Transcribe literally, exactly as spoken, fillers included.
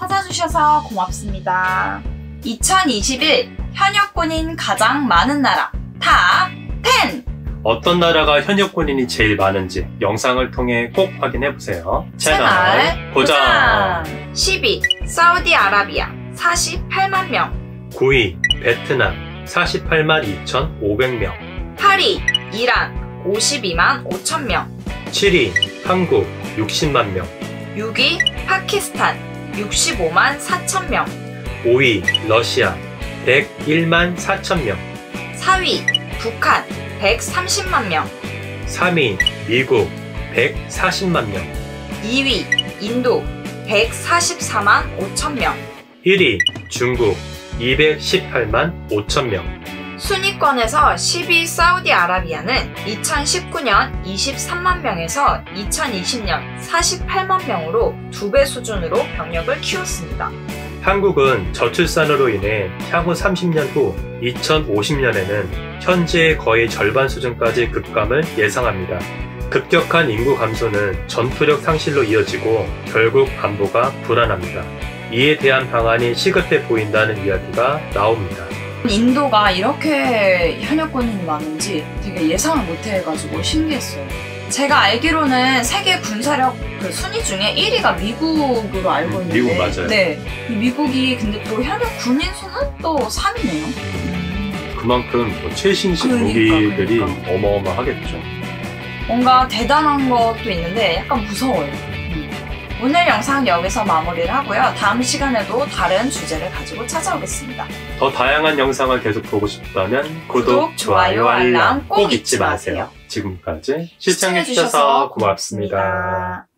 찾아주셔서 고맙습니다. 이천이십일 현역군인 가장 많은 나라 탑 텐! 어떤 나라가 현역군인이 제일 많은지 영상을 통해 꼭 확인해보세요. 채널 고정! 십 위 사우디아라비아 사십팔만 명, 구 위 베트남 사십팔만 이천오백 명, 팔 위 이란 오십이만 오천 명, 칠 위 한국 육십만 명, 육 위 파키스탄 육십오만 사천 명, 오 위 러시아 백일만 사천 명, 사 위 북한 백삼십만 명, 삼 위 미국 백사십만 명, 이 위 인도 백사십사만 오천 명, 일 위 중국 이백십팔만 오천 명. 순위권에서 십 위 사우디아라비아는 이천십구 년 이십삼만 명에서 이천이십 년 사십팔만 명으로 두 배 수준으로 병력을 키웠습니다. 한국은 저출산으로 인해 향후 삼십 년 후 이천오십 년에는 현재의 거의 절반 수준까지 급감을 예상합니다. 급격한 인구 감소는 전투력 상실로 이어지고 결국 안보가 불안합니다. 이에 대한 방안이 시급해 보인다는 이야기가 나옵니다. 인도가 이렇게 현역군인이 많은지 되게 예상을 못해가지고 신기했어요. 제가 알기로는 세계 군사력 그 순위 중에 일 위가 미국으로 알고 있는데 미국 맞아요. 네, 미국이 근데 또 현역 군인 수는 또 삼 위네요. 그만큼 뭐 최신식 그러니까, 무기들이 그러니까. 어마어마하겠죠. 뭔가 대단한 것도 있는데 약간 무서워요. 음. 오늘 영상 여기서 마무리를 하고요. 다음 시간에도 다른 주제를 가지고 찾아오겠습니다. 더 다양한 영상을 계속 보고 싶다면 구독, 구독, 좋아요, 좋아요, 알람 알람 꼭 잊지 마세요. 지금까지 시청해주셔서 고맙습니다.